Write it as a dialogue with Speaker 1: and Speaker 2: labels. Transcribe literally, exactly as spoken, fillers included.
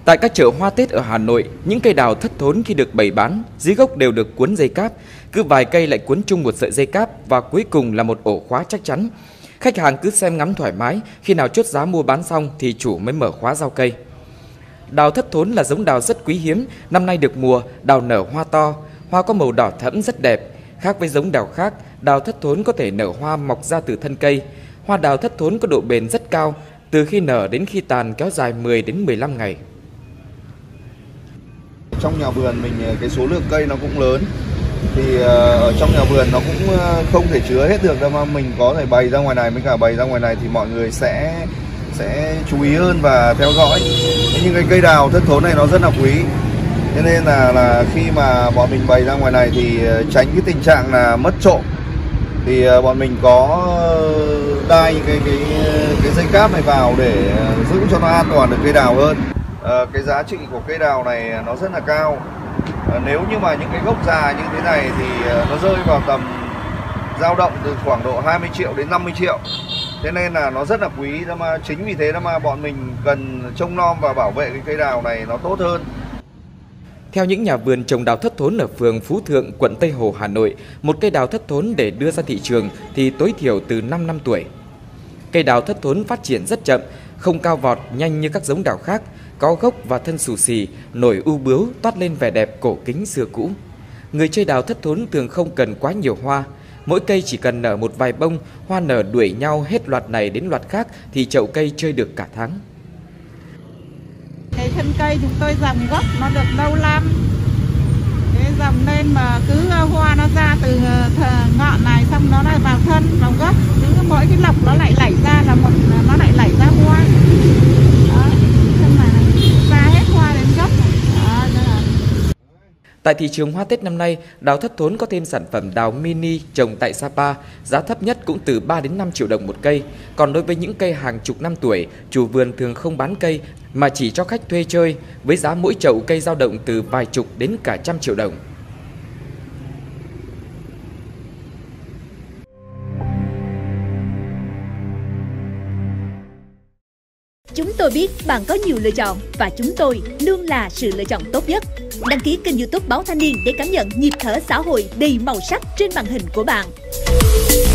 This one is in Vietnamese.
Speaker 1: Tại các chợ hoa Tết ở Hà Nội, những cây đào thất thốn khi được bày bán, dưới gốc đều được cuốn dây cáp, cứ vài cây lại cuốn chung một sợi dây cáp và cuối cùng là một ổ khóa chắc chắn. Khách hàng cứ xem ngắm thoải mái, khi nào chốt giá mua bán xong thì chủ mới mở khóa giao cây. Đào thất thốn là giống đào rất quý hiếm, năm nay được mùa, đào nở hoa to, hoa có màu đỏ thẫm rất đẹp. Khác với giống đào khác, đào thất thốn có thể nở hoa mọc ra từ thân cây. Hoa đào thất thốn có độ bền rất cao, từ khi nở đến khi tàn kéo dài mười đến mười lăm ngày.
Speaker 2: Trong nhà vườn mình cái số lượng cây nó cũng lớn, thì ở trong nhà vườn nó cũng không thể chứa hết được đâu, mà mình có thể bày ra ngoài này, với cả bày ra ngoài này thì mọi người sẽ sẽ chú ý hơn và theo dõi. Nhưng cái cây đào thất thốn này nó rất là quý, cho nên là là khi mà bọn mình bày ra ngoài này thì tránh cái tình trạng là mất trộm, thì bọn mình có đai cái cái cái dây cáp này vào để giữ cho nó an toàn được cây đào hơn. À, cái giá trị của cây đào này nó rất là cao. À, nếu như mà những cái gốc già như thế này thì nó rơi vào tầm dao động từ khoảng độ hai mươi triệu đến năm mươi triệu. Thế nên là nó rất là quý, mà chính vì thế mà bọn mình cần trông nom và bảo vệ cái cây đào này nó tốt hơn.
Speaker 1: Theo những nhà vườn trồng đào thất thốn ở phường Phú Thượng, quận Tây Hồ, Hà Nội, một cây đào thất thốn để đưa ra thị trường thì tối thiểu từ năm năm tuổi. Cây đào thất thốn phát triển rất chậm, không cao vọt nhanh như các giống đào khác, có gốc và thân xù xì, nổi u bướu, toát lên vẻ đẹp cổ kính xưa cũ. Người chơi đào thất thốn thường không cần quá nhiều hoa, mỗi cây chỉ cần nở một vài bông, hoa nở đuổi nhau hết loạt này đến loạt khác thì chậu cây chơi được cả tháng.
Speaker 3: Cái thân cây chúng tôi dòng gốc nó được lâu năm, cái dòng lên mà cứ hoa nó ra từ ngọn này xong nó lại vào thân, vào gốc, cứ mỗi cái lọc nó lại lảy ra là một nó lại lảy ra hoa. Đó, thân này ra hết hoa đến gốc. Đó, là...
Speaker 1: Tại thị trường hoa Tết năm nay, đào thất thốn có thêm sản phẩm đào mini trồng tại Sapa, giá thấp nhất cũng từ ba đến năm triệu đồng một cây. Còn đối với những cây hàng chục năm tuổi, chủ vườn thường không bán cây mà chỉ cho khách thuê chơi, với giá mỗi chậu cây dao động từ vài chục đến cả trăm triệu đồng.
Speaker 4: Chúng tôi biết bạn có nhiều lựa chọn và chúng tôi luôn là sự lựa chọn tốt nhất. Đăng ký kênh YouTube Báo Thanh Niên để cảm nhận nhịp thở xã hội đầy màu sắc trên màn hình của bạn.